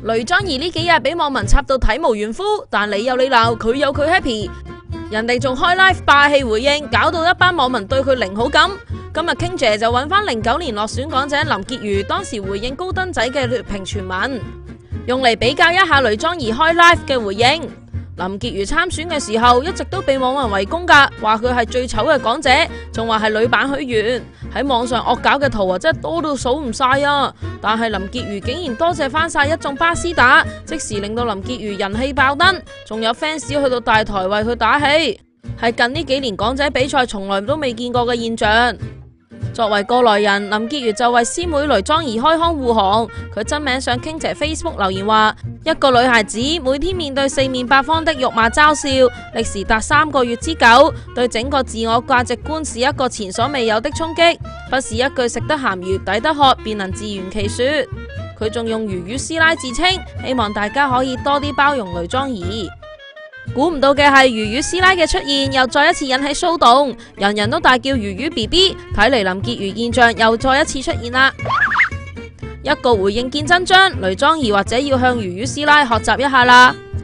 雷莊儀呢幾日俾網民插到體無完膚，但你有你鬧，佢有佢 happy， 人哋仲開 live 霸氣回應，搞到一班網民對佢零好感。今日傾姐就揾翻09年落選港姐林潔如當時回應高登仔嘅劣評傳聞，用嚟比較一下雷莊儀開 live 嘅回應。林潔如參選嘅時候一直都被網民圍攻㗎，話佢係最醜嘅港姐，仲話係女版許願。喺網上惡搞嘅圖啊，真係多到數唔晒啊！但係林潔如竟然多謝翻晒一眾巴斯打，即時令到林潔如人氣爆燈，仲有 fans 去到大台為佢打氣，係近呢幾年港姐比賽從來都未見過嘅現象。作為過來人，林潔如就為師妹雷莊儀開腔護航。佢真名上傾姐 Facebook 留言話：一個女孩子每天面對四面八方的辱罵嘲笑，歷時達3個月之久，對整個自我價值觀是一個前所未有的衝擊。不是一句食得鹹魚抵得渴便能自圓其說。佢仲用魚魚師奶自稱，希望大家可以多啲包容雷莊儀。估唔到嘅係魚魚師奶嘅出現，又再一次引起騷動，人人都大叫魚魚 BB， 睇嚟林潔如現象又再一次出現啦。一個回應見真章，雷莊儀或者要向魚魚師奶學習一下啦。